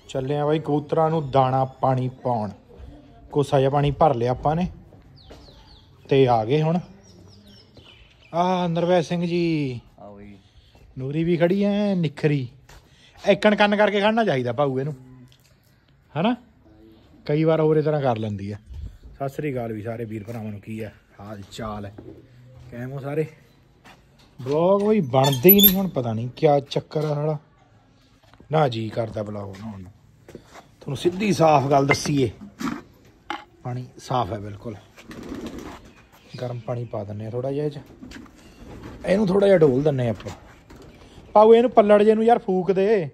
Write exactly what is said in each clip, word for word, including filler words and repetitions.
ਚੱਲੇ ਆ ਬਾਈ ਕਬੂਤਰਾਂ ਨੂੰ ਦਾਣਾ ਪਾਣੀ ਪਾਉਣ। ਕੋਸਾ ਜਿਹਾ ਪਾਣੀ ਭਰ ਲਿਆ ਆਪਾਂ ਨੇ ਤੇ ਆ ਗਏ ਹੁਣ। ਆਹ ਨਰਵੈਸ ਸਿੰਘ ਜੀ ਆਓ ਜੀ, ਨੂਰੀ ਵੀ ਖੜੀ ਐ ਨਿਖਰੀ। ਇੱਕਣ ਕੰਨ ਕਰਕੇ ਖੜਨਾ ਚਾਹੀਦਾ ਭਾਊ ਇਹਨੂੰ, ਹਨਾ। ਕਈ ਵਾਰ ਹੋਰ ਤਰ੍ਹਾਂ ਕਰ ਲੈਂਦੀ ਆ। ਸਤਿ ਸ੍ਰੀ ਅਕਾਲ ਵੀ ਸਾਰੇ ਵੀਰ ਭਰਾਵਾਂ ਨੂੰ। ਕੀ ਹੈ ਹਾਲ ਚਾਲ ਹੈ? ਕਹਿ ਹੋ ਸਾਰੇ? ਬਲੌਗ ਬਈ ਬਣਦੇ ਹੀ ਨਹੀਂ ਹੁਣ, ਪਤਾ ਨਹੀਂ ਕਿਆ ਚੱਕਰ ਆ ਸਾਲਾ। ਨਾ ਜੀ ਕਰਦਾ ਬਲੌਗ ਬਣਾਉਣ ਨੂੰ। ਤੁਹਾਨੂੰ ਸਿੱਧੀ ਸਾਫ਼ ਗੱਲ ਦੱਸੀਏ, ਪਾਣੀ ਸਾਫ਼ ਹੈ ਬਿਲਕੁਲ। ਗਰਮ ਪਾਣੀ ਪਾ ਦਿੰਦੇ ਆ ਥੋੜਾ ਜਿਹਾ ਇਹ 'ਚ, ਇਹਨੂੰ ਥੋੜਾ ਜਿਹਾ ਢੋਲ ਦਿੰਦੇ ਆਪਾਂ। ਪਾਓ ਇਹਨੂੰ ਪੱਲੜ ਜੇ ਨੂੰ ਯਾਰ ਫੂਕ ਦੇ,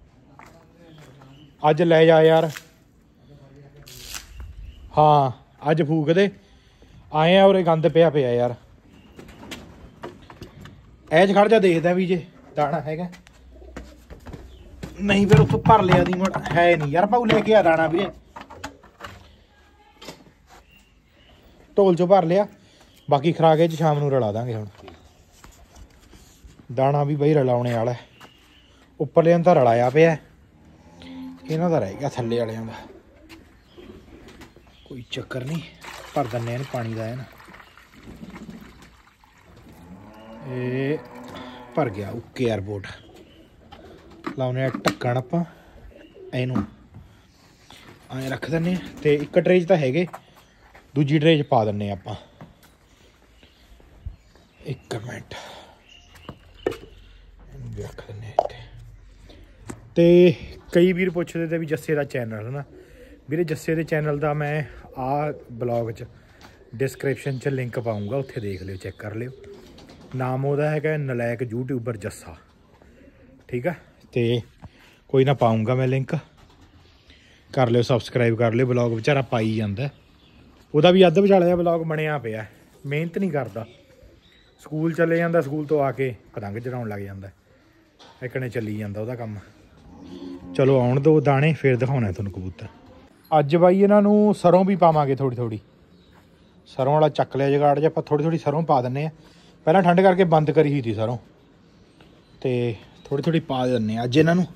ਅੱਜ ਲੈ ਜਾ ਯਾਰ। ਹਾਂ ਅੱਜ ਫੂਕ ਦੇ, ਆਏ ਆ ਉਰੇ ਗੰਦ ਪਿਆ ਪਿਆ ਯਾਰ। ਐ 'ਚ ਖੜ ਜਾ, ਦੇਖਦਾ ਵੀ ਜੇ ਦਾਣਾ ਹੈਗਾ। ਨਹੀਂ ਫਿਰ ਉੱਥੋਂ ਭਰ ਲਿਆ ਦੀ ਮੜ ਹੈ ਨਹੀਂ ਯਾਰ। ਭਾਊ ਲੈ ਕੇ ਆ ਦਾਣਾ ਵੀਰੇ, ਢੋਲ 'ਚੋਂ ਭਰ ਲਿਆ। ਬਾਕੀ ਖਰਾਕ ਇਹ 'ਚ ਸ਼ਾਮ ਨੂੰ ਰਲਾ ਦਾਂਗੇ। ਹੁਣ ਦਾਣਾ ਵੀ ਬਈ ਰਲਾਉਣੇ ਵਾਲਾ। ਉੱਪਰਲਿਆਂ ਤਾਂ ਰਲਾਇਆ ਪਿਆ, ਇਹਨਾਂ ਦਾ ਰਹਿ ਗਿਆ ਥੱਲੇ ਵਾਲਿਆਂ ਦਾ। ਕੋਈ ਚੱਕਰ ਨਹੀਂ, ਭਰ ਦਿੰਦੇ ਇਹਨੂੰ ਪਾਣੀ ਦਾ। ਨਾ ਇਹ ਭਰ ਗਿਆ ਓਕੇ ਏਅਰਪੋਰਟ। ਲਾਉਣੇ ਆ ਢੱਕਣ ਆਪਾਂ, ਇਹਨੂੰ ਐਂ ਰੱਖ ਦਿੰਦੇ ਹਾਂ। ਅਤੇ ਇੱਕ ਟਰੇ 'ਚ ਤਾਂ ਹੈਗੇ, ਦੂਜੀ ਟਰੇ 'ਚ ਪਾ ਦਿੰਦੇ ਆਪਾਂ। ਇੱਕ ਮਿੰਟ ਇਹਨੂੰ ਵੀ ਰੱਖ ਦਿੰਦੇ ਇੱਥੇ। ਅਤੇ ਕਈ ਵੀਰ ਪੁੱਛਦੇ ਤੇ ਵੀ ਜੱਸੇ ਦਾ ਚੈਨਲ ਹੈ ਨਾ ਵੀਰੇ। ਜੱਸੇ ਦੇ ਚੈਨਲ ਦਾ ਮੈਂ ਆਹ ਬਲੌਗ 'ਚ ਡਿਸਕ੍ਰਿਪਸ਼ਨ 'ਚ ਲਿੰਕ ਪਾਊਂਗਾ, ਉੱਥੇ ਦੇਖ ਲਿਓ, ਚੈੱਕ ਕਰ ਲਿਓ। ਨਾਮ ਉਹਦਾ ਹੈਗਾ ਨਲਾਇਕ ਯੂਟਿਊਬਰ ਜੱਸਾ, ਠੀਕ ਆ। ਅਤੇ ਕੋਈ ਨਾ ਪਾਊਂਗਾ ਮੈਂ ਲਿੰਕ, ਕਰ ਲਿਓ ਸਬਸਕ੍ਰਾਈਬ ਕਰ ਲਿਓ। ਬਲੌਗ ਵਿਚਾਰਾ ਪਾਈ ਜਾਂਦਾ, ਉਹਦਾ ਵੀ ਅੱਧ ਵਿਚਾਲਾ ਜਿਹਾ ਬਲੌਗ ਬਣਿਆ ਪਿਆ। ਮਿਹਨਤ ਨਹੀਂ ਕਰਦਾ, ਸਕੂਲ ਚਲੇ ਜਾਂਦਾ, ਸਕੂਲ ਤੋਂ ਆ ਕੇ ਪਤੰਗ ਚੜਾਉਣ ਲੱਗ ਜਾਂਦਾ। ਇੱਕਣੇ ਚੱਲੀ ਜਾਂਦਾ ਉਹਦਾ ਕੰਮ। ਚਲੋ ਆਉਣ ਦਿਓ ਦਾਣੇ, ਫਿਰ ਦਿਖਾਉਣਾ ਤੁਹਾਨੂੰ ਕਬੂਤਰ। ਅੱਜ ਬਾਈ ਇਹਨਾਂ ਨੂੰ ਸਰੋਂ ਵੀ ਪਾਵਾਂਗੇ ਥੋੜ੍ਹੀ ਥੋੜ੍ਹੀ। ਸਰੋਂ ਵਾਲਾ ਚੱਕ ਲਿਆ ਜਗਾੜ ਜਿਹਾ, ਆਪਾਂ ਥੋੜ੍ਹੀ ਥੋੜ੍ਹੀ ਸਰੋਂ ਪਾ ਦਿੰਦੇ ਹਾਂ। ਪਹਿਲਾਂ ਠੰਡ ਕਰਕੇ ਬੰਦ ਕਰੀ ਹੋਈ ਸੀ ਸਰੋਂ, ਅਤੇ ਥੋੜ੍ਹੀ ਥੋੜ੍ਹੀ ਪਾ ਦਿੰਦੇ ਹਾਂ ਅੱਜ ਇਹਨਾਂ ਨੂੰ।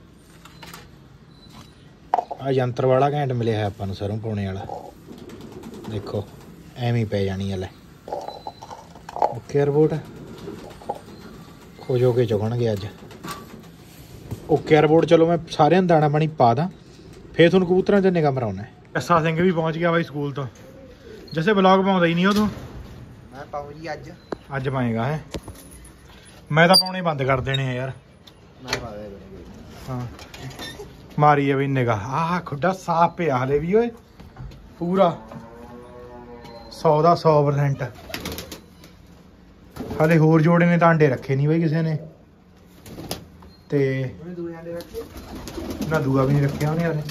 ਆਹ ਯੰਤਰ ਵਾਲਾ ਘੈਂਟ ਮਿਲਿਆ ਹੈ ਆਪਾਂ ਨੂੰ ਸਰੋਂ ਪਾਉਣੇ ਵਾਲਾ। ਦੇਖੋ ਐਵੇਂ ਹੀ ਪੈ ਜਾਣੀ ਹੈ। ਲੈ ਓਕੇ ਏਅਰਪੋਰਟ ਖੁਸ਼ ਹੋ ਕੇ ਚੁਗਣਗੇ ਅੱਜ। Okay airport. ਚਲੋ ਮੈਂ ਸਾਰਿਆਂ ਨੂੰ ਦਾਣਾ ਪਾਣੀ ਪਾ ਦਾਂ, ਫਿਰ ਤੁਹਾਨੂੰ ਕਬੂਤਰਾਂ 'ਚ ਨਿਗਾਹ ਮਰਾਉਣਾ। ਜੱਸਾ ਸਿੰਘ ਵੀ ਪਹੁੰਚ ਗਿਆ ਬਾਈ ਸਕੂਲ ਤੋਂ। ਜੱਸੇ ਬਲੌਗ ਪਾਉਂਦਾ ਹੀ ਨਹੀਂ ਉਦੋਂ। ਮੈਂ ਪਾਉ ਜੀ ਅੱਜ। ਅੱਜ ਪਾਏਗਾ ਹੈ? ਮੈਂ ਤਾਂ ਪਾਉਣੇ ਬੰਦ ਕਰ ਦੇਣੇ ਆ ਯਾਰ। ਮੈਂ ਪਾ ਦੇ। ਹਾਂ ਮਾਰੀ ਆ ਬਈ ਨਿਗਾਹ। ਆਹ ਖੁੱਡਾ ਸਾਫ਼ ਪਿਆ ਹਲੇ ਵੀ ਓਏ, ਪੂਰਾ ਸੌ ਦਾ ਸੌ ਪਰਸੈਂਟ। ਹਾਲੇ ਹੋਰ ਜੋੜੇ ਨੇ ਤਾਂ ਅੰਡੇ ਰੱਖੇ ਨਹੀਂ ਬਈ ਕਿਸੇ ਨੇ, ਤੇ ਨਾ ਦੂਆ ਵੀ ਨਹੀਂ ਰੱਖਿਆ ਉਹਨੇ ਹਾਲੇ।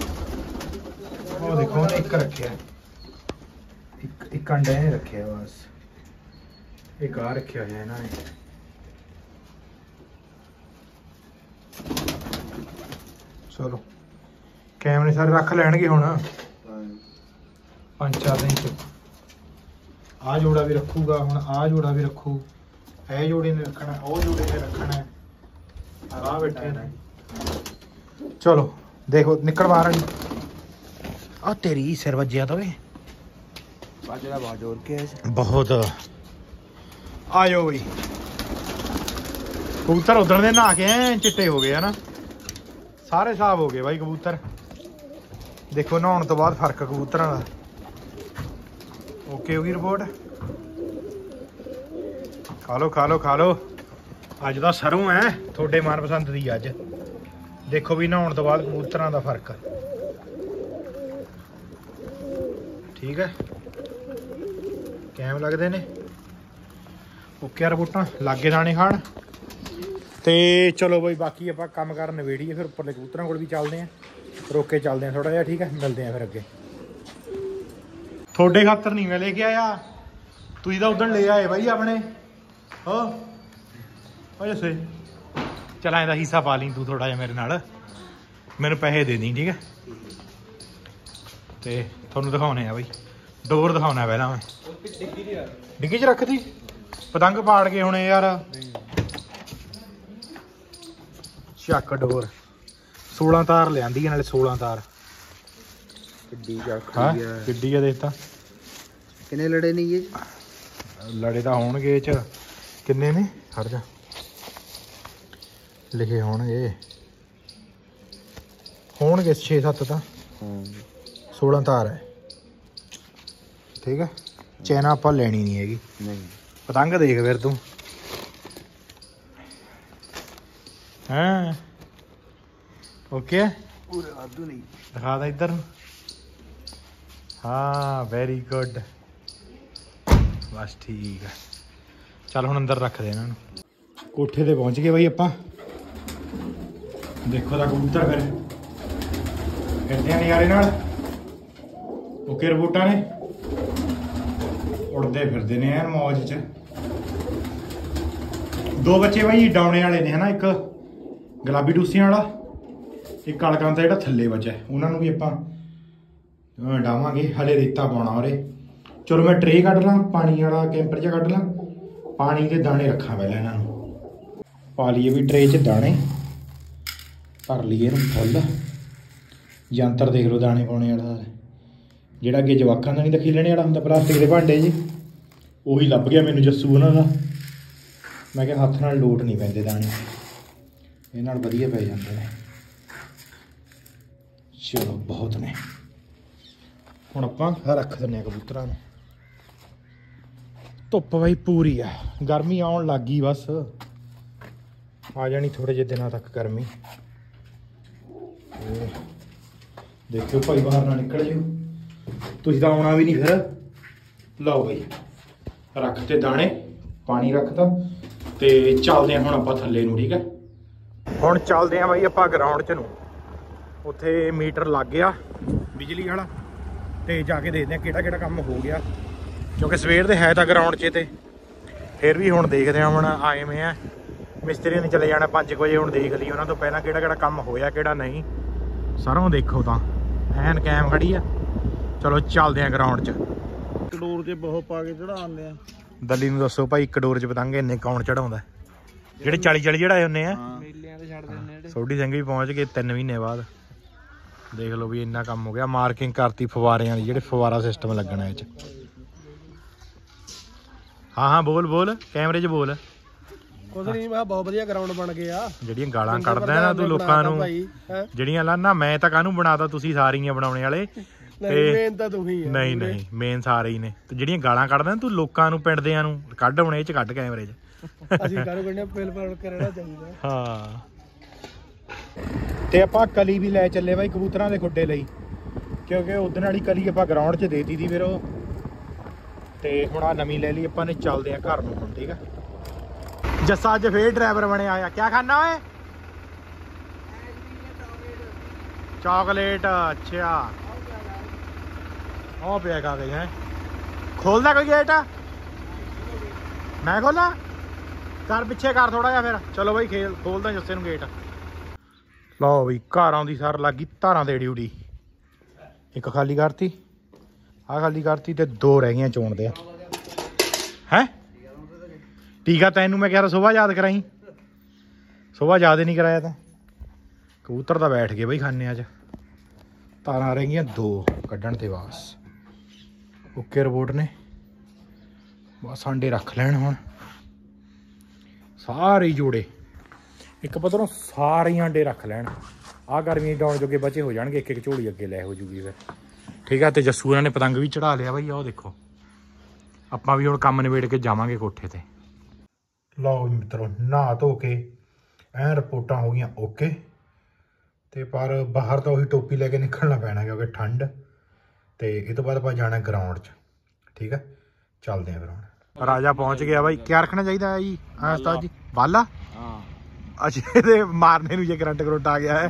ਉਹ ਦੇਖੋ ਉਹਨੇ ਇੱਕ ਰੱਖਿਆ, ਇੱਕ ਇੱਕ ਅੰਡਾ ਇਹਨੇ ਰੱਖਿਆ ਬਸ। ਇੱਕ ਆ ਰੱਖਿਆ ਹੋਇਆ ਇਹਨਾਂ ਨੇ। ਚਲੋ ਕੈਮਰੇ ਸਾਰੇ ਰੱਖ ਲੈਣਗੇ ਹੁਣ ਪੰਜ ਚਾਰ ਦਿਨ 'ਚ। ਆਹ ਜੋੜਾ ਵੀ ਰੱਖੂਗਾ ਹੁਣ, ਆਹ ਜੋੜਾ ਵੀ ਰੱਖੂ, ਇਹ ਜੋੜੇ ਨੇ ਰੱਖਣਾ, ਉਹ ਜੋੜੇ ਨੇ ਰੱਖਣਾ। ਆਹ ਬੈਠੇ ਨੇ। ਚਲੋ ਦੇਖੋ ਨਿਕਲ ਬਾਹਰ। ਆ ਤੇਰੀ ਸਿਰ ਵੱਜਿਆ ਤਾਂ ਵੇ ਬਾਜਰਾ ਬਹੁਤ ਜ਼ੋਰ ਕੇ ਬਹੁਤ। ਆ ਜਾਓ ਬਈ। ਕਬੂਤਰ ਉਦਣ ਦੇ ਨਹਾ ਕੇ ਐ ਚਿੱਟੇ ਹੋ ਗਏ ਹਨਾ, ਸਾਰੇ ਸਾਫ਼ ਹੋ ਗਏ ਬਾਈ ਕਬੂਤਰ। ਦੇਖੋ ਨਹਾਉਣ ਤੋਂ ਬਾਅਦ ਫਰਕ ਕਬੂਤਰਾਂ ਦਾ। ਓਕੇ ਹੋ ਗਈ ਰਿਪੋਰਟ। ਖਾ ਲਓ ਖਾ ਲਓ ਖਾ ਲਓ। ਅੱਜ ਦਾ ਸਰੋਂ ਹੈ ਤੁਹਾਡੇ ਮਨਪਸੰਦ ਦੀ। ਅੱਜ ਦੇਖੋ ਵੀ ਨਹਾਉਣ ਤੋਂ ਬਾਅਦ ਕਬੂਤਰਾਂ ਦਾ ਫਰਕ, ਠੀਕ ਹੈ। ਕੈਮ ਲੱਗਦੇ ਨੇ ਓਕੇ ਰਿਪੋਰਟਾਂ, ਲਾਗੇ ਦਾਣੇ ਖਾਣ। ਤੇ ਚਲੋ ਬਈ ਬਾਕੀ ਆਪਾਂ ਕੰਮ ਕਰਨ ਨਵੇੜੀਏ, ਫਿਰ ਉੱਪਰਲੇ ਕਬੂਤਰਾਂ ਕੋਲ ਵੀ ਚੱਲਦੇ ਹਾਂ। ਰੋਕ ਕੇ ਚੱਲਦੇ ਹਾਂ ਥੋੜਾ ਜਿਹਾ, ਠੀਕ ਹੈ। ਮਿਲਦੇ ਹਾਂ ਫਿਰ ਅੱਗੇ। ਤੁਹਾਡੇ ਖਾਤਰ ਨਹੀਂ ਮੈਂ ਲੈ ਕੇ ਆਇਆ, ਤੁਸੀਂ ਤਾਂ ਉਦੋਂ ਲੈ ਆਏ ਬਾਈ ਆਪਣੇ। ਹੋ ਜੱਸੇ ਚੱਲ ਐਂ ਦਾ ਹਿੱਸਾ ਪਾ ਲਈ ਤੂੰ ਥੋੜਾ ਜਿਹਾ ਮੇਰੇ ਨਾਲ, ਮੈਨੂੰ ਪੈਸੇ ਦੇ ਦੀ, ਠੀਕ ਹੈ। ਤੇ ਤੁਹਾਨੂੰ ਦਿਖਾਉਣੇ ਆ ਬਾਈ, ਡੋਰ ਦਿਖਾਉਣਾ ਪਹਿਲਾਂ ਮੈਂ। ਡਿੱਗੀ 'ਚ ਰੱਖਤੀ ਪਤੰਗ ਪਾੜ ਕੇ ਹੁਣੇ ਯਾਰ। ਚੱਕ ਡੋਰ सोलह तार लियांदी है नाले सोलह तार किड्डी चरख हाँ है किड्डी है देखता किन्ने लड़े नहीं ये लड़े तो होणगे च किन्ने ने हट जा लिखे होणगे होणगे छे सत्त तो सोलह तार है ठीक है चैन आपां लैनी नहीं हैगी नहीं पतंग देख फिर तू हाँ ओके पूरे आदू नहीं दिखा दा इधर हाँ वेरी गुड बस ठीक है चल हुण अंदर रख दे इन्हां नूं कोठे ते पहुंच गए बई आपां देखो ता कबूतर फिर फिरदे नज़ारे नाल ओके रिपोर्टां ने उड़ते फिरदे ने यार मौज च दो बच्चे बई डाउने वाले ने है ना एक गुलाबी डूसियां वाला एक कालकां दा जिहड़ा थल्ले बचा उन्हां नूं भी आपां डावांगे हले रेता पाउणा उरे चलो मैं ट्रे कढ ਲਾਂ पानी वाला कैंपर च कढ ਲਾਂ पानी के दाने रखा पहले इन्हां नूं पा लीए भी ट्रे च दाने भर लीए इहनूं फुੱਲ यंत्र देख लो दाने पाने वाला ਜਿਹੜਾ ਅੱਗੇ ਜਵਾਕਾਂ ਦਾ ਨਹੀਂ ਤਾਂ ਖਿਲਣੇ ਵਾਲਾ ਹੁੰਦਾ ਪਲਾਸਟਿਕ ਦੇ ਭਾਂਡੇ ਜੀ ਉਹੀ ਲੱਭ ਗਿਆ ਮੈਨੂੰ ਜੱਸੂ ਉਹਨਾਂ ਦਾ ਮੈਂ ਕਿਹਾ ਹੱਥ ਨਾਲ ਲੋਟ ਨਹੀਂ ਪੈਂਦੇ ਦਾਣੇ ਇਹ ਨਾਲ ਵਧੀਆ ਪੈ ਜਾਂਦੇ ਨੇ ਚਲੋ ਬਹੁਤ ਨੇ ਹੁਣ ਆਪਾਂ ਰੱਖ ਦਿੰਦੇ ਆ ਕਬੂਤਰਾਂ ਨੂੰ ਧੁੱਪ ਬਾਈ ਪੂਰੀ ਆ ਗਰਮੀ ਆਉਣ ਲੱਗ ਗਈ ਬਸ ਆ ਜਾਣੀ ਥੋੜੇ ਜਿਹੇ ਦਿਨਾਂ ਤੱਕ ਗਰਮੀ ਦੇਖਿਓ ਭਾਈ ਬਾਹਰ ਨਾ ਨਿਕਲ ਜਿਓ ਤੁਸੀਂ ਤਾਂ ਆਉਣਾ ਵੀ ਨਹੀਂ ਫਿਰ ਲਓ ਬਈ ਰੱਖਤੇ ਦਾਣੇ ਪਾਣੀ ਰੱਖਤਾ ਤੇ ਚੱਲਦੇ ਆ ਹੁਣ ਆਪਾਂ ਥੱਲੇ ਨੂੰ ਠੀਕ ਹੈ ਹੁਣ ਚੱਲਦੇ ਆ ਬਾਈ ਆਪਾਂ ਗਰਾਊਂਡ 'ਚ ਨੂੰ ਉੱਥੇ ਮੀਟਰ ਲੱਗ ਗਿਆ ਬਿਜਲੀ ਵਾਲਾ ਤੇ ਜਾ ਕੇ ਦੇਖਦੇ ਆ ਕਿਹੜਾ ਕਿਹੜਾ ਕੰਮ ਹੋ ਗਿਆ ਕਿਉਂਕਿ ਸਵੇਰ ਦੇ ਹੈ ਤਾਂ ਗਰਾਊਂਡ 'ਚ ਤੇ ਫਿਰ ਵੀ ਹੁਣ ਦੇਖਦੇ ਆ ਹੁਣ ਆਏ ਵੇ ਆ ਮਿਸਤਰੀਆਂ ਨੇ ਚਲੇ ਜਾਣਾ ਪੰਜ ਵਜੇ ਹੁਣ ਦੇਖ ਲਈ ਉਹਨਾਂ ਤੋਂ ਪਹਿਲਾਂ ਕਿਹੜਾ ਕਿਹੜਾ ਕੰਮ ਹੋਇਆ ਕਿਹੜਾ ਨਹੀਂ ਸਰੋਂ ਦੇਖੋ ਤਾਂ ਐਨ ਕੈਮ ਖੜੀ ਆ ਚਲੋ ਚੱਲਦੇ ਆ ਗਰਾਊਂਡ 'ਚ ਕਡੋਰ ਤੇ ਬਹੁਤ ਪਾ ਕੇ ਚੜਾਉਂਦੇ ਆ ਦੱਲੀ ਨੂੰ ਦੱਸੋ ਭਾਈ ਇੱਕ ਡੋਰ 'ਚ ਪਤੰਗ ਇੰਨੇ ਕੌਣ ਚੜਾਉਂਦਾ ਜਿਹੜੇ ਚਾਲੀ ਚਾਲੀ ਚੜਾਏ ਹੁੰਦੇ ਆ ਮੇਲਿਆਂ ਤੇ ਛੱਡਦੇ ਹੁੰਦੇ ਜਿਹੜੇ ਸੋਢੀ ਸਿੰਘ ਵੀ ਪਹੁੰਚ ਗਏ ਤਿੰਨ ਮਹੀਨੇ ਬਾਅਦ ਦੇਖ ਲਓ ਵੀ ਇੰਨਾ ਕੰਮ ਹੋ ਗਿਆ ਮਾਰਕਿੰਗ ਕਰਤੀ ਫਵਾਰਿਆਂ ਦੀ ਜਿਹੜੇ ਫਵਾਰਾ ਸਿਸਟਮ ਲੱਗਣਾ ਇਹ 'ਚ ਹਾਂ ਹਾਂ ਬੋਲ ਬੋਲ ਕੈਮਰੇ 'ਚ ਬੋਲ ਕੁਝ ਨਹੀਂ ਮੈਂ ਬਹੁਤ ਵਧੀਆ ਗਰਾਊਂਡ ਬਣ ਗਿਆ ਜਿਹੜੀਆਂ ਗਾਲਾਂ ਕੱਢਦਾ ਨਾ ਤੂੰ ਲੋਕਾਂ ਨੂੰ ਜਿਹੜੀਆਂ ਲਾਨਾ ਮੈਂ ਤਾਂ ਕਾਹਨੂੰ ਬਣਾਤਾ ਤੁਸੀਂ ਸਾਰੀਆਂ ਬਣਾਉਣੇ ਵਾਲੇ ਨਹੀਂ ਮੇਨ ਤਾਂ ਤੂੰ ਹੀ ਆ ਨਹੀਂ ਨਹੀਂ ਮੇਨ ਸਾਰੇ ਹੀ ਨੇ ਤੇ ਜਿਹੜੀਆਂ ਗਾਲਾਂ ਕੱਢਦਾ ਤੂੰ ਲੋਕਾਂ ਨੂੰ ਪਿੰਡ ਦਿਆਂ ਨੂੰ ਕੱਢ ਹੁਣ ਇਹ 'ਚ ਕੱਢ ਕੈਮਰੇ 'ਚ ਅਸੀਂ ਕਾਹਨੂੰ ਕਹਿੰਦੇ ਪਿਲ ਪਿਲ ਕੇ ਰਹਿਣਾ ਚਾਹੀਦਾ ਹਾਂ ਤੇ ਆਪਾਂ ਕਲੀ ਵੀ ਲੈ ਚੱਲੇ ਬਾਈ ਕਬੂਤਰਾਂ ਦੇ ਖੁੱਡੇ ਲਈ ਕਿਉਂਕਿ ਉਦਣ ਵਾਲੀ ਕਲੀ ਆਪਾਂ ਗਰਾਊਂਡ 'ਚ ਦੇਤੀ ਦੀ ਫਿਰ ਉਹ ਤੇ ਹੁਣ ਆ ਨਵੀਂ ਲੈ ਲਈ ਆਪਾਂ ਨੇ ਚੱਲਦੇ ਆ ਘਰ ਨੂੰ ਹੁਣ ਠੀਕ ਆ ਜੱਸਾ ਅੱਜ ਫੇਰ ਡਰਾਈਵਰ ਬਣਿਆ ਆ ਕਿਆ ਖਾਣਾ ਓਏ ਚਾਕਲੇਟ ਅੱਛਾ ਉਹ ਪਿਆ ਕਾ ਗਈ ਹੈ ਖੋਲਦਾ ਕੋਈ ਗੇਟ ਮੈਂ ਖੋਲਾਂ ਕਰ ਪਿੱਛੇ ਕਰ ਥੋੜਾ ਜਿਹਾ ਫਿਰ ਚਲੋ ਬਾਈ ਖੇਲ ਖੋਲਦਾ ਜੱਸੇ ਨੂੰ ਗੇਟ ਲਓ ਬਈ ਘਰ ਆਉਂਦੀ ਸਰ ਲੱਗੀ ਧਾਰਾਂ ਤੇ ਡਿਊਟੀ ਇੱਕ ਖਾਲੀ ਕਰਤੀ ਆਹ ਖਾਲੀ ਕਰਤੀ ਤੇ ਦੋ ਰਹਿ ਗਈਆਂ ਚੋਣ ਦੇ ਹੈ ਟੀਕਾ ਤੈਨੂੰ ਮੈਂ ਕਿਹਾ ਸੁਬਾਹ ਯਾਦ ਕਰਾਈ ਸੁਬਾਹ ਯਾਦ ਹੀ ਨਹੀਂ ਕਰਾਇਆ ਤਾਂ ਕਬੂਤਰ ਤਾਂ ਬੈਠ ਗਏ ਬਈ ਖਾਨਿਆਂ 'ਚ ਤਾਰਾਂ ਰਹਿ ਗਈਆਂ ਦੋ ਕੱਢਣ ਤੇ ਬਸ ਓਕੇ ਰਿਪੋਰਟ ਨੇ ਬਸ ਆਂਡੇ ਰੱਖ ਲੈਣ ਹੁਣ ਸਾਰੇ ਜੋੜੇ ਇੱਕ ਪੱਧਰੋਂ ਸਾਰੇ ਆਂਡੇ ਰੱਖ ਲੈਣ ਆਹ ਗਰਮੀ ਡਾਉਣ ਜੋਗੇ ਬਚੇ ਹੋ ਜਾਣਗੇ ਇੱਕ ਇੱਕ ਝੋਲੀ ਅੱਗੇ ਲੈ ਹੋ ਜੂਗੀ ਫਿਰ ਠੀਕ ਆ ਤੇ ਜੱਸੂ ਇਹਨਾਂ ਨੇ ਪਤੰਗ ਵੀ ਚੜਾ ਲਿਆ ਬਈ ਆਹ ਦੇਖੋ ਆਪਾਂ ਵੀ ਹੁਣ ਕੰਮ ਨਿਬੇੜ ਕੇ ਜਾਵਾਂਗੇ ਕੋਠੇ ਤੇ ਲਓ ਮਿੱਤਰੋ ਨਹਾ ਧੋ ਕੇ ਐਂ ਰਿਪੋਰਟਾਂ ਹੋ ਗਈਆਂ ਓਕੇ ਤੇ ਪਰ ਬਾਹਰ ਤਾਂ ਉਹੀ ਟੋਪੀ ਲੈ ਕੇ ਨਿਕਲਣਾ ਪੈਣਾ ਕਿਉਂਕਿ ਠੰਡ ਤੇ ਇਹ ਤੋਂ ਬਾਅਦ ਆਪਾਂ ਜਾਣਾ ਗਰਾਊਂਡ 'ਚ ਠੀਕ ਹੈ ਚੱਲਦੇ ਆ ਗਰਾਊਂਡ ਰਾਜਾ ਪਹੁੰਚ ਗਿਆ ਬਾਈ ਕਿਆ ਰੱਖਣਾ ਚਾਹੀਦਾ ਜੀ ਹਾਂ ਉਸਤਾਦ ਜੀ ਬਾਲਾ ਹਾਂ ਅੱਛਾ ਇਹਦੇ ਮਾਰਨੇ ਨੂੰ ਜੇ ਕਰੰਟ ਕਰੰਟ ਆ ਗਿਆ ਹੈ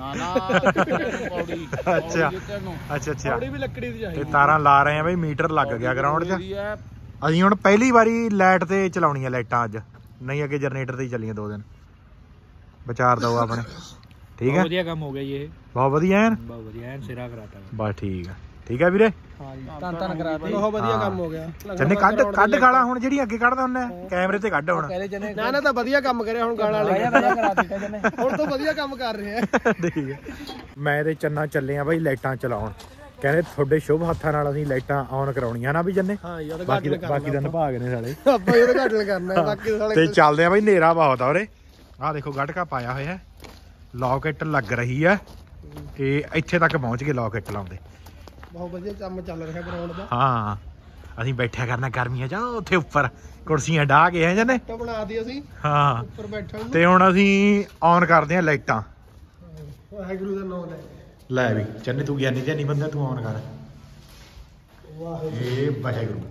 ਅੱਛਾ ਅੱਛਾ ਅੱਛਾ ਤੇ ਤਾਰਾਂ ਲਾ ਰਹੇ ਆ ਬਾਈ ਮੀਟਰ ਲੱਗ ਗਿਆ ਗਰਾਊਂਡ 'ਚ ਅਸੀਂ ਹੁਣ ਪਹਿਲੀ ਵਾਰੀ ਲਾਈਟ ਤੇ ਚਲਾਉਣੀਆਂ ਲਾਈਟਾਂ ਅੱਜ ਨਹੀਂ ਅੱਗੇ ਜਨਰੇਟਰ ਤੇ ਹੀ ਚੱਲੀਆਂ ਦੋ ਦਿਨ ਵਿਚਾਰ ਦਓ ਆਪਣੇ ਠੀਕ ਹੈ ਵਧੀਆ ਕੰਮ ਹੋ ਗਿਆ ਜੀ ਇਹ ਬਹੁਤ ਵਧੀਆ ਐਨ ਬਹੁਤ ਵਧੀਆ ਐਨ ਸਿਰਾ ਕਰਾਤਾ ਬਸ ਠੀਕ ਆ ਠੀਕ ਹੈ ਵੀਰੇ। ਹਾਂ ਜੀ ਤਾਂ ਤਾਂ ਕਰਾਤੀ ਬਹੁਤ ਵਧੀਆ ਕੰਮ ਹੋ ਗਿਆ। ਚੰਨੇ ਕੱਢ ਕੱਢ ਗਾਲਾਂ ਹੁਣ ਜਿਹੜੀ ਅੱਗੇ ਕੱਢਦਾ ਹੁੰਦਾ ਕੈਮਰੇ ਤੇ ਕੱਢ ਹੁਣ। ਨਾ ਨਾ ਤਾਂ ਵਧੀਆ ਕੰਮ ਕਰਿਆ ਹੁਣ ਗਾਲਾਂ ਵਾਲੇ ਹੁਣ ਤਾਂ ਵਧੀਆ ਕੰਮ ਕਰ ਰਹੇ ਆ। ਠੀਕ ਹੈ ਮੈਂ ਤੇ ਚੰਨਾ ਚੱਲੇ ਆ ਬਾਈ ਲਾਈਟਾਂ ਚਲਾਉਣ। ਕਹਿੰਦੇ ਤੁਹਾਡੇ ਸ਼ੁਭ ਹੱਥਾਂ ਨਾਲ ਅਸੀਂ ਲਾਈਟਾਂ ਆਨ ਕਰਾਉਣੀਆਂ ਨਾ ਵੀ ਜੰਨੇ। ਹਾਂ ਯਾਰ ਬਾਕੀ ਬਾਕੀ ਦਾ ਨਿਭਾਗ ਨੇ ਸਾਲੇ ਆਪਾਂ ਇਹਦਾ ਘਾਟਲ ਕਰਨਾ ਬਾਕੀ ਸਾਲੇ ਤੇ ਚੱਲਦੇ ਆ ਬਾਈ ਹਨੇਰਾ ਬਹੁਤ ਆ ਉਰੇ। ਆਹ ਦੇਖੋ ਗਟਕਾ ਪਾਇਆ ਹੋਇਆ ਲੌਕਟ ਲੱਗ ਰਹੀ ਆ ਤੇ ਇੱਥੇ ਤੱਕ ਪਹੁੰਚ ਗਏ ਲੌਕਟ ਲਾਉਂਦੇ। ਬਹੁਤ ਵਧੀਆ ਕੰਮ ਚੱਲ ਰਿਹਾ ਗਰਾਊਂਡ ਦਾ। ਹਾਂ ਅਸੀਂ ਬੈਠਿਆ ਕਰਨਾ ਗਰਮੀਆਂ ਚ ਉੱਥੇ ਉੱਪਰ ਕੁਰਸੀਆਂ ਢਾਹ ਕੇ ਹੈ ਜੰਨੇ ਤਾਂ ਬਣਾਤੀ ਅਸੀਂ ਹਾਂ ਉੱਪਰ ਬੈਠਣ ਨੂੰ। ਤੇ ਹੁਣ ਅਸੀਂ ਆਨ ਕਰਦੇ ਆ ਲਾਈਟਾਂ। ਵਾਹਿਗੁਰੂ ਦਾ ਨਾਮ ਲੈ ਲੈ ਵੀ ਚੰਨੇ ਤੂੰ ਗਿਆਨੀ ਧਿਆਨੀ ਬੰਦਾ ਤੂੰ ਆਨ ਕਰ। ਵਾਹਿਗੁਰੂ ਇਹ ਵਾਹਿਗੁਰੂ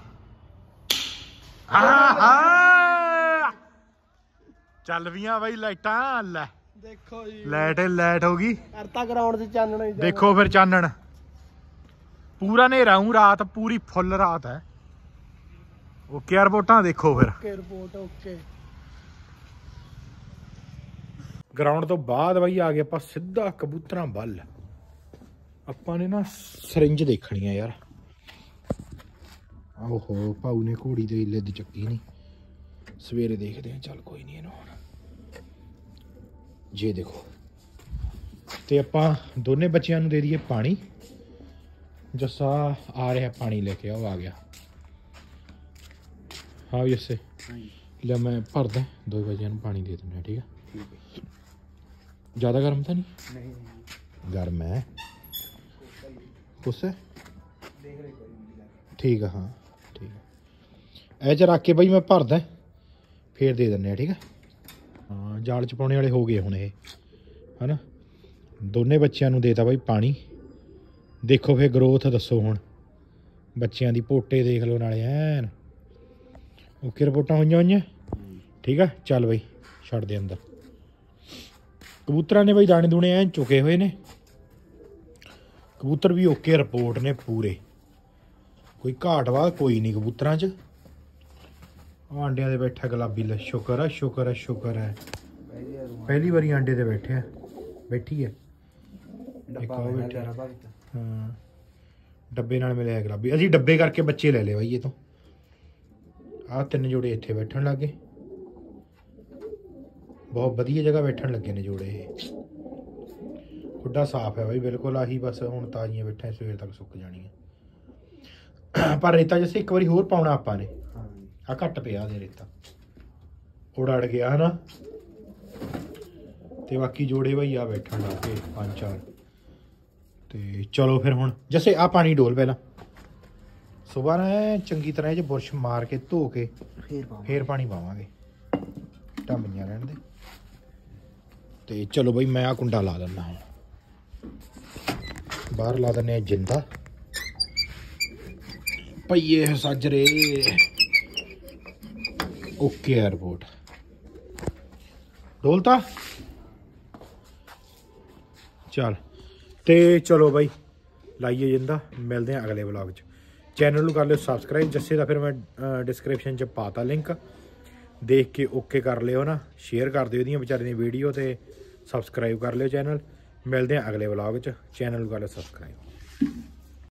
ਆਹਾ ਚੱਲ ਵੀਆਂ ਬਾਈ ਲਾਈਟਾਂ। ਲੈ ਦੇਖੋ ਜੀ ਲਾਈਟ ਲਾਈਟ ਹੋ ਗਈ। ਕਰਤਾ ਗਰਾਊਂਡ 'ਚ ਚਾਨਣਾ ਹੀ ਦੇਖੋ ਫਿਰ ਚਾਨਣ ਪੂਰਾ ਹਨੇਰਾ ਹੂੰ ਰਾਤ ਪੂਰੀ ਫੁੱਲ ਰਾਤ ਹੈ। ਓਕੇ ਰਿਪੋਰਟਾਂ ਦੇਖੋ ਫਿਰ। Okay report okay. ਗਰਾਊਂਡ ਤੋਂ ਬਾਅਦ ਬਾਈ ਆ ਗਏ ਆਪਾਂ ਸਿੱਧਾ ਕਬੂਤਰਾਂ ਵੱਲ। ਆਪਾਂ ਨੇ ਨਾ ਸਰਿੰਜ ਦੇਖਣੀ ਆ ਯਾਰ। ਓਹੋ ਭਾਊ ਨੇ ਘੋੜੀ ਤੇ ਇੱਲੇ ਦੀ ਚੱਕੀ ਨਹੀਂ। ਸਵੇਰੇ ਦੇਖਦੇ ਆ ਚੱਲ ਕੋਈ ਨਹੀਂ ਇਹਨੂੰ ਹੁਣ। ਜੇ ਦੇਖੋ ਤੇ ਆਪਾਂ ਦੋਨੇ ਬੱਚਿਆਂ ਨੂੰ ਦੇ ਦਈਏ ਪਾਣੀ। ਜੱਸਾ ਆ ਰਿਹਾ ਪਾਣੀ ਲੈ ਕੇ। ਉਹ ਆ ਗਿਆ। ਹਾਂ ਜੱਸੇ ਲੈ ਮੈਂ ਭਰਦਾ ਦੋ ਬੱਚਿਆਂ ਨੂੰ ਪਾਣੀ ਦੇ ਦਿੰਦਾ। ਠੀਕ ਹੈ ਜ਼ਿਆਦਾ ਗਰਮ ਤਾਂ ਨਹੀਂ? ਨਹੀਂ ਗਰਮ ਹੈ ਕੁਛ ਠੀਕ ਆ। ਹਾਂ ਠੀਕ ਹੈ ਇਹ ਚ ਰੱਖ ਕੇ ਬਈ ਮੈਂ ਭਰਦਾ ਫੇਰ ਦੇ ਦਿੰਦੇ ਆ। ਠੀਕ ਹੈ ਹਾਂ ਜਾਲ ਚ ਪਾਉਣੇ ਵਾਲੇ ਹੋ ਗਏ ਹੁਣ ਇਹ ਹਨਾ। ਦੋਨੇ ਬੱਚਿਆਂ ਨੂੰ ਦੇਤਾ ਬਾਈ ਪਾਣੀ। ਦੇਖੋ ਫੇਰ ਗਰੋਥ ਦੱਸੋ ਹੁਣ ਬੱਚਿਆਂ ਦੀ। ਪੋਟੇ ਦੇਖ ਲਓ ਨਾਲੇ ਐਨ ਓਕੇ ਰਿਪੋਰਟਾਂ ਹੋਈਆਂ ਹੋਈਆਂ। ਠੀਕ ਆ ਚੱਲ ਬਈ ਛੱਡ ਦੇ ਅੰਦਰ। ਕਬੂਤਰਾਂ ਨੇ ਬਈ ਦਾਣੇ ਦੂਣੇ ਐਨ ਚੁੱਕੇ ਹੋਏ ਨੇ। ਕਬੂਤਰ ਵੀ ਓਕੇ ਰਿਪੋਰਟ ਨੇ ਪੂਰੇ। ਕੋਈ ਘਾਟ ਵਾ ਕੋਈ ਨਹੀਂ ਕਬੂਤਰਾਂ 'ਚ। ਆਂਡਿਆਂ ਦੇ ਬੈਠਾ ਗੁਲਾਬੀ ਲੈ ਸ਼ੁਕਰ ਆ ਸ਼ੁਕਰ ਆ ਸ਼ੁਕਰ ਹੈ ਪਹਿਲੀ ਵਾਰੀ ਆਂਡੇ ਤੇ ਬੈਠਿਆ ਬੈਠੀ ਹੈ। ਹਾਂ ਡੱਬੇ ਨਾਲ ਮਿਲਿਆ ਗੁਲਾਬੀ। ਅਸੀਂ ਡੱਬੇ ਕਰਕੇ ਬੱਚੇ ਲੈ ਲਏ ਬਾਈ ਇਹ ਤੋਂ। ਆਹ ਤਿੰਨ ਜੋੜੇ ਇੱਥੇ ਬੈਠਣ ਲੱਗ ਗਏ। ਬਹੁਤ ਵਧੀਆ ਜਗ੍ਹਾ ਬੈਠਣ ਲੱਗੇ ਨੇ ਜੋੜੇ ਇਹ। ਖੁੱਡਾ ਸਾਫ਼ ਹੈ ਬਾਈ ਬਿਲਕੁਲ। ਆਹੀ ਬਸ ਹੁਣ ਤਾਜ਼ੀਆਂ ਬੈਠਾਂ ਸਵੇਰ ਤੱਕ ਸੁੱਕ ਜਾਣੀਆਂ। ਪਰ ਰੇਤਾ ਜਿਵੇਂ ਇੱਕ ਵਾਰੀ ਹੋਰ ਪਾਉਣਾ ਆਪਾਂ ਨੇ। ਆ ਘੱਟ ਪਿਆ ਦੇ ਰੇਤਾ ਉੜ ਅੜ ਗਿਆ ਹਨਾ। ਤੇ ਬਾਕੀ ਜੋੜੇ ਬਾਈ ਆ ਬੈਠਣ ਲੱਗ ਗਏ ਪੰਜ ਚਾਰ। ਤੇ ਚਲੋ ਫਿਰ ਹੁਣ ਜੱਸੇ ਆ ਪਾਣੀ ਡੋਲ ਪਹਿਲਾਂ। ਸੁਬਾਹ ਨਾ ਚੰਗੀ ਤਰ੍ਹਾਂ ਇਹ 'ਚ ਬੁਰਸ਼ ਮਾਰ ਕੇ ਧੋ ਕੇ ਫੇਰ ਫੇਰ ਪਾਣੀ ਪਾਵਾਂਗੇ। ਢੰਮੀਆਂ ਰਹਿਣ ਦੇ। ਤੇ ਚਲੋ ਬਈ ਮੈਂ ਆ ਕੁੰਡਾ ਲਾ ਦਿੰਦਾ ਹੁਣ। ਬਾਹਰ ਲਾ ਦਿੰਦੇ ਆ ਜਿੰਦਾ। ਪਈਏ ਸਾਜਰੇ ਓਕੇ 에어ਪੋਰਟ ਡੋਲਤਾ ਚੱਲ। ਤੇ ਚਲੋ ਬਾਈ ਲਾਈਏ ਜਿੰਦਾ। ਮਿਲਦੇ ਆ ਅਗਲੇ ਵਲੌਗ 'ਚ। ਚੈਨਲ ਨੂੰ ਕਰ ਲਿਓ ਸਬਸਕ੍ਰਾਈਬ। ਜੱਸੇ ਦਾ ਫਿਰ ਮੈਂ ਡਿਸਕ੍ਰਿਪਸ਼ਨ 'ਚ ਪਾਤਾ ਲਿੰਕ। ਦੇਖ ਕੇ ਓਕੇ ਕਰ ਲਿਓ ਨਾ। ਸ਼ੇਅਰ ਕਰ ਦਿਓ ਇਹਦੀਆਂ ਵਿਚਾਰੇ ਦੀ ਵੀਡੀਓ ਤੇ ਸਬਸਕ੍ਰਾਈਬ ਕਰ ਲਿਓ ਚੈਨਲ। ਮਿਲਦੇ ਆ ਅਗਲੇ ਵਲੌਗ 'ਚ। ਚੈਨਲ ਨੂੰ ਕਰ ਲਿਓ ਸਬਸਕ੍ਰਾਈਬ।